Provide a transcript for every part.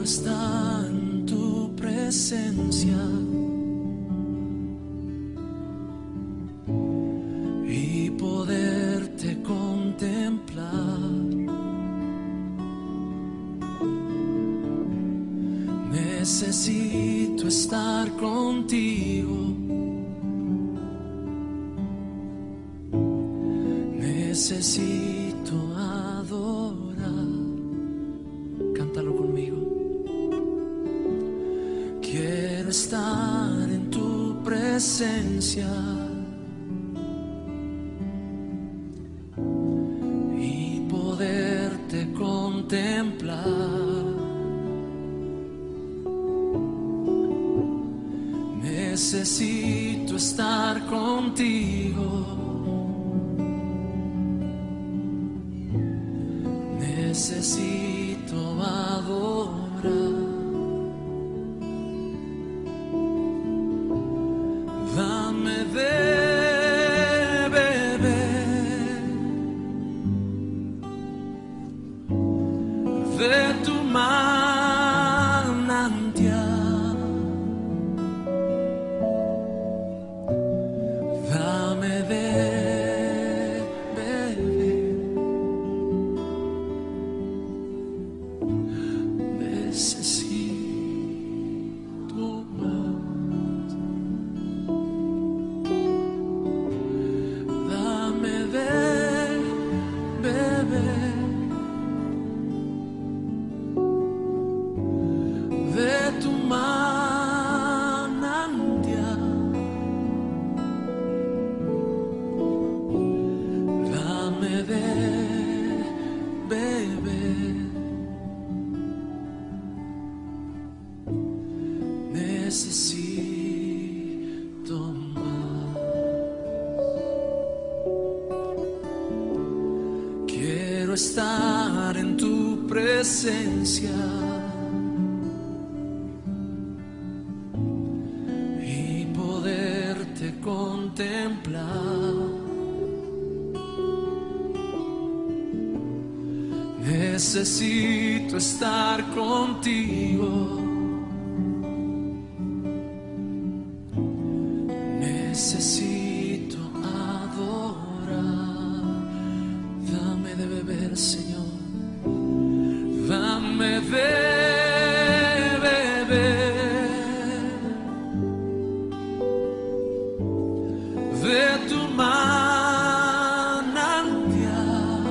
estar en tu presencia y poderte contemplar. Necesito estar contigo. Necesito adorar. Cántalo conmigo. Quiero estar en tu presencia y poderte contemplar. Necesito estar contigo. Necesito adorar. Dame de beber de tu manantial. Dame de necesito más. Dame de beber de tu manantial. Dame de beber. Necesito más. Quiero estar en tu presencia y poderte contemplar. Necesito estar contigo. Necesito adorar. Dame de beber, Señor. Dame de beber de tu manantial.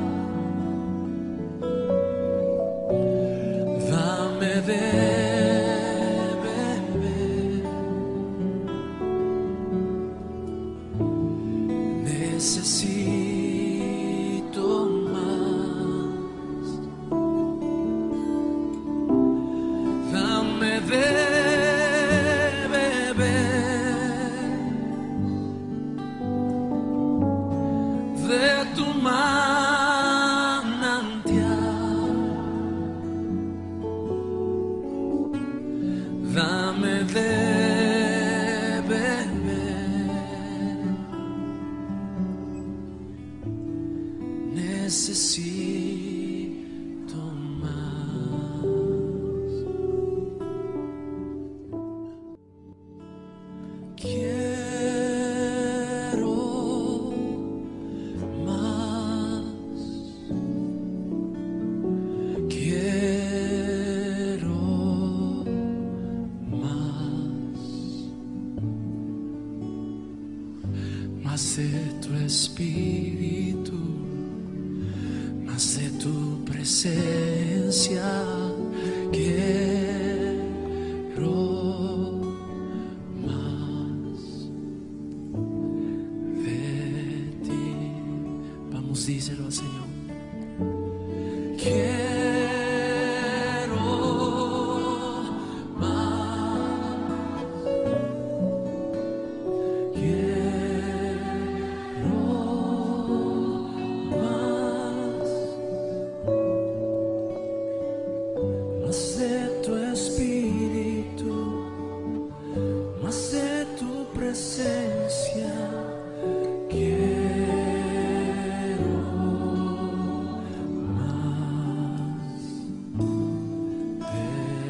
Dame de necesito más. Dame de beber de tu manantial. Dame de necesito más. Quiero más. Quiero más de tu espíritu, más de tu presencia. Quiero más de ti. Vamos, díselo al Señor. Quiero más. Quiero más de tu espíritu, más de tu presencia. Quiero más de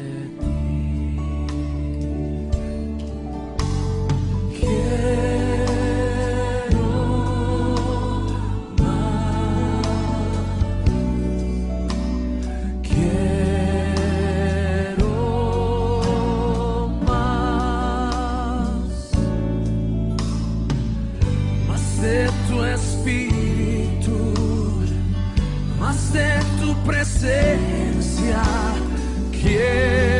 presencia quiero